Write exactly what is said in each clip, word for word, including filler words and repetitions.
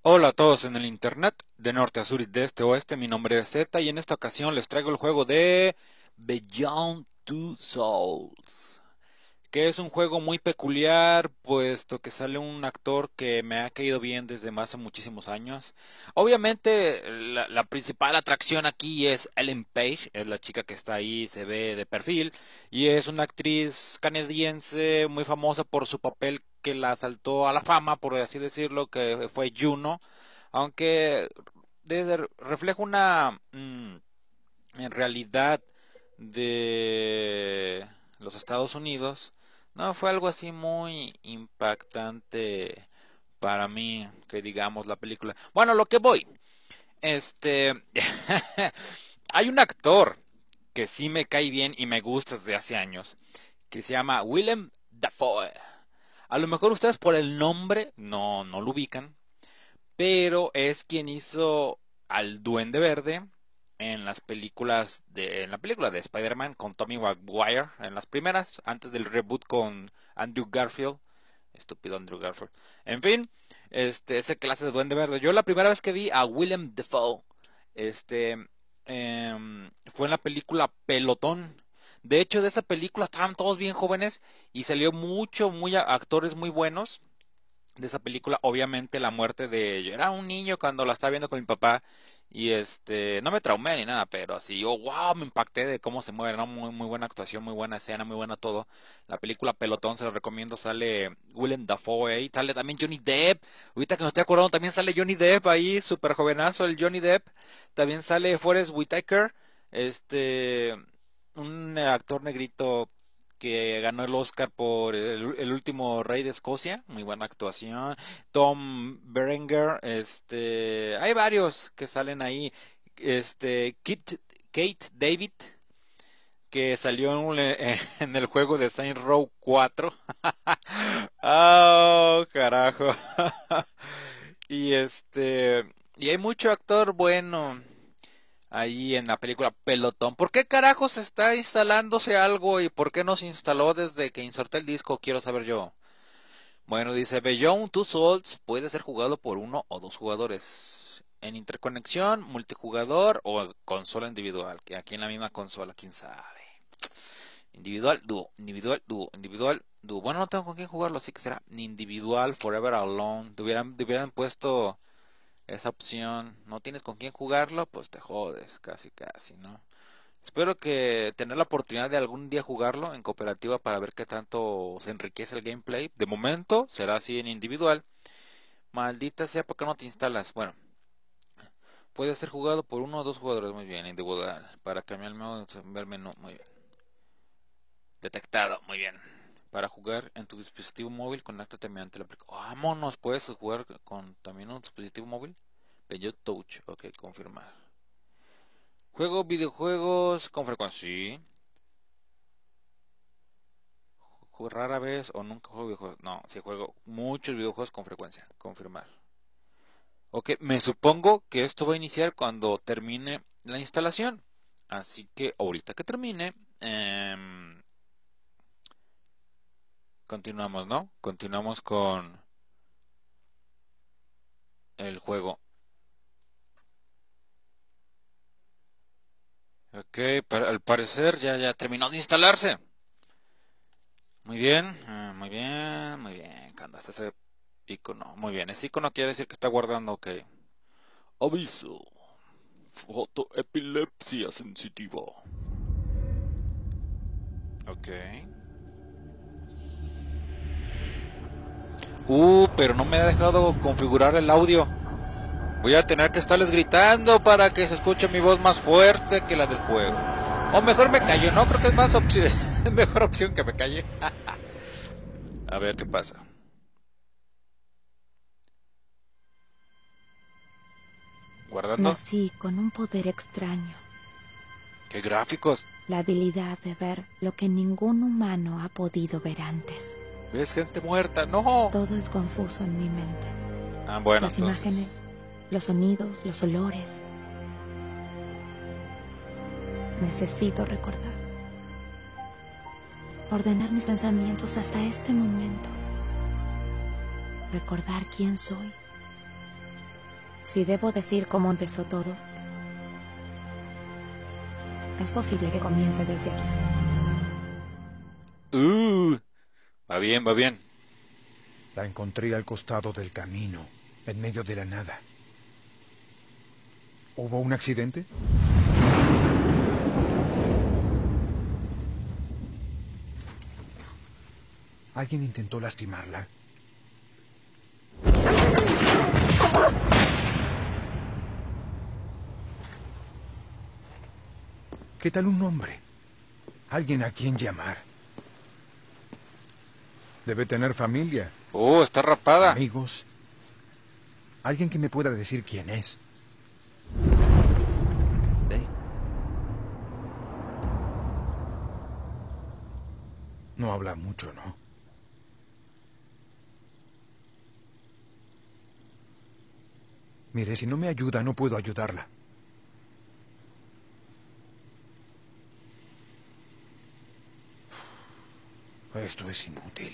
Hola a todos en el internet, de norte a sur y de este a oeste, mi nombre es Z y en esta ocasión les traigo el juego de Beyond Two Souls, que es un juego muy peculiar, puesto que sale un actor que me ha caído bien desde hace muchísimos años. Obviamente, la, la principal atracción aquí es Ellen Page, es la chica que está ahí, se ve de perfil, y es una actriz canadiense muy famosa por su papel que la saltó a la fama, por así decirlo, que fue Juno, aunque desde- refleja una mm, en realidad de los Estados Unidos. No fue algo así muy impactante para mí, que digamos la película. Bueno, lo que voy, este, hay un actor que sí me cae bien y me gusta desde hace años, que se llama Willem Dafoe. A lo mejor ustedes por el nombre no, no lo ubican, pero es quien hizo al Duende Verde en las películas de en la película de Spider-Man con Tobey Maguire en las primeras antes del reboot con Andrew Garfield, estúpido Andrew Garfield. En fin, este ese clase de Duende Verde. Yo la primera vez que vi a Willem Dafoe este em, fue en la película Pelotón. De hecho, de esa película estaban todos bien jóvenes y salió mucho, muy actores muy buenos de esa película. Obviamente la muerte de yo era un niño cuando la estaba viendo con mi papá y este no me traumé ni nada, pero así yo wow, me impacté de cómo se mueve, ¿no? Muy muy buena actuación, muy buena escena, muy buena todo. La película Pelotón se lo recomiendo, sale Willem Dafoe ahí, sale también Johnny Depp. Ahorita que me estoy acordando también sale Johnny Depp ahí, súper jovenazo el Johnny Depp. También sale Forest Whitaker, este un actor negrito que ganó el Oscar por el, el último Rey de Escocia, muy buena actuación. Tom Berenger, este, hay varios que salen ahí. Este, Kit, Kate David, que salió en, un- en el juego de Saints Row cuatro. Oh, carajo. Y este, y hay mucho actor bueno ahí en la película Pelotón. ¿Por qué carajos está instalándose algo y por qué no se instaló desde que inserté el disco? Quiero saber yo. Bueno, dice Beyond Two Souls puede ser jugado por uno o dos jugadores. En interconexión, multijugador o consola individual. Que aquí en la misma consola, quién sabe. Individual, dúo, individual, dúo, individual, dúo. Bueno, no tengo con quién jugarlo, así que será individual, forever alone. Te hubieran, te hubieran puesto esa opción. No tienes con quién jugarlo, pues te jodes, casi casi, ¿no? Espero que tener la oportunidad de algún día jugarlo en cooperativa para ver qué tanto se enriquece el gameplay. De momento será así en individual. Maldita sea, ¿por qué no te instalas? Bueno, puede ser jugado por uno o dos jugadores, muy bien, individual. Para cambiar el modo, ver menú, muy bien. Detectado, muy bien. Para jugar en tu dispositivo móvil, conéctate mediante la aplicación. Vámonos, puedes jugar con también un dispositivo móvil. Bello Touch, ok, confirmar. Juego videojuegos con frecuencia, sí. Juego rara vez o nunca juego videojuegos. No, sí juego muchos videojuegos con frecuencia. Confirmar. Ok, me supongo que esto va a iniciar cuando termine la instalación. Así que ahorita que termine, em, continuamos, ¿no? Continuamos con el juego. Ok, para- al parecer ya, ya terminó de instalarse. Muy bien, eh, muy bien, muy bien. Cuando está ese icono, muy bien. Ese icono quiere decir que está guardando, ok. Aviso. Fotoepilepsia sensitiva. Ok. Uh, pero no me ha dejado configurar el audio. Voy a tener que estarles gritando para que se escuche mi voz más fuerte que la del juego. O mejor me callo, ¿no? Creo que es más opción, es mejor opción que me calle. A ver qué pasa. Guardando. Nací con un poder extraño, ¿Qué gráficos? la habilidad de ver lo que ningún humano ha podido ver antes. ¿Ves gente muerta? No. Todo es confuso en mi mente. Ah, bueno, Las entonces. imágenes, los sonidos, los olores. Necesito recordar. Ordenar mis pensamientos hasta este momento. Recordar quién soy. Si debo decir cómo empezó todo, es posible que comience desde aquí. Uh, va bien, va bien. La encontré al costado del camino, en medio de la nada. ¿Hubo un accidente? ¿Alguien intentó lastimarla? ¿Qué tal un hombre? Alguien a quien llamar. Debe tener familia. Oh, está rapada. Amigos. Alguien que me pueda decir quién es. Hey. No habla mucho, ¿no? Mire, si no me ayuda, no puedo ayudarla. Esto es inútil.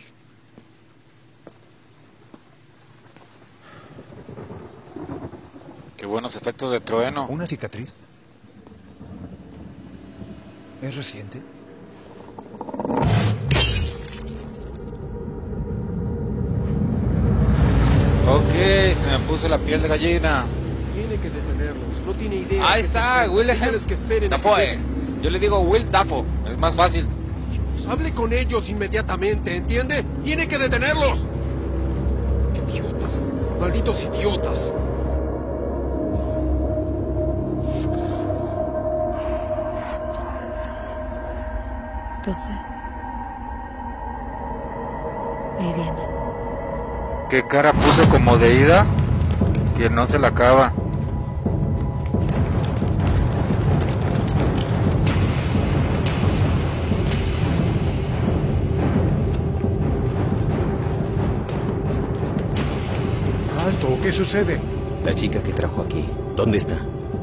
Qué buenos efectos de trueno. ¿Una cicatriz? ¿Es reciente? Ok, se me puso la piel de gallina. Tiene que detenerlos. No tiene idea. Ahí está, Willem Que esperen a que Dafoe. lleguen. Yo le digo Will Dafoe, es más fácil. Hable con ellos inmediatamente, ¿entiende? Tiene que detenerlos. Idiotas. Malditos idiotas. Lo sé. Ahí viene. ¿Qué cara puso como de ida? Que no se la acaba. ¡Alto! ¿Qué sucede? La chica que trajo aquí, ¿dónde está?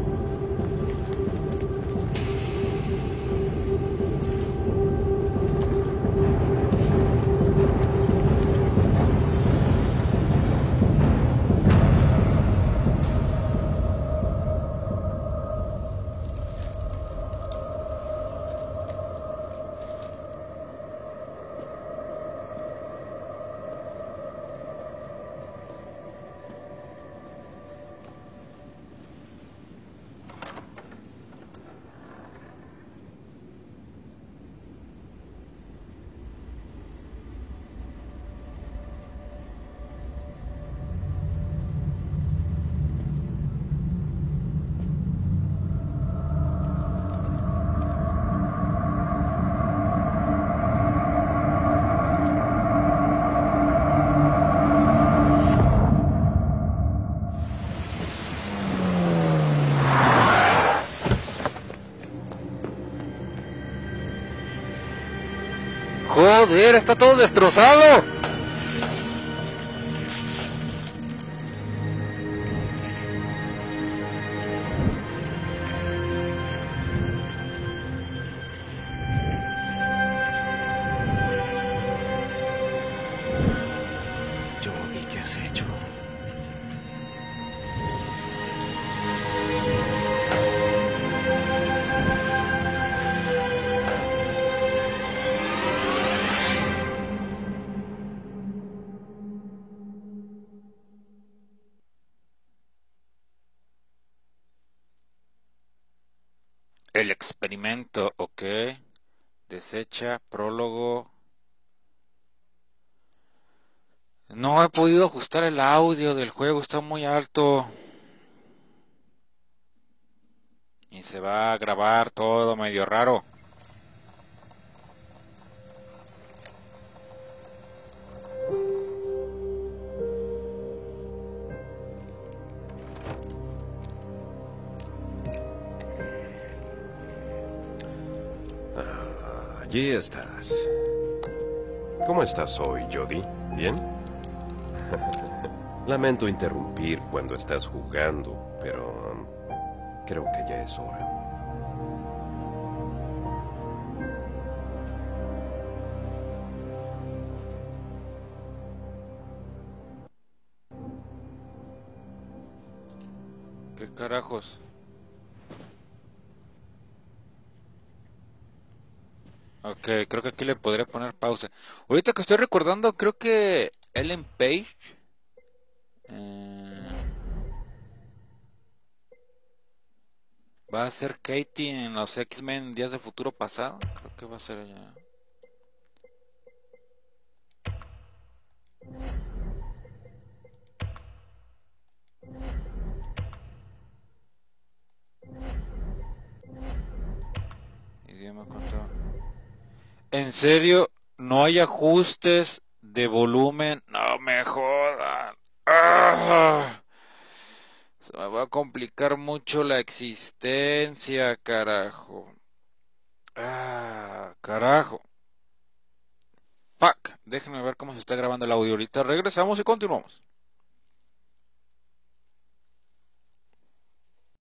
Joder, está todo destrozado. Jodie, ¿qué has hecho? El experimento, ok. Desecha, prólogo. No he podido ajustar el audio del juego, está muy alto. Y se va a grabar todo medio raro. Ah, allí estás. ¿Cómo estás hoy, Jodie? ¿Bien? Lamento interrumpir cuando estás jugando, pero um, creo que ya es hora. ¿Qué carajos? Ok, creo que aquí le podría poner pausa. Ahorita que estoy recordando, creo que Ellen Page eh, va a ser Katie en los X-Men Días de Futuro Pasado. Creo que va a ser ella. Idioma control. ¿En serio? ¿No hay ajustes de volumen? No me jodan. ¡Ah! Se me va a complicar mucho la existencia, carajo. Ah, carajo. Fuck. Déjenme ver cómo se está grabando el audio ahorita. Regresamos y continuamos.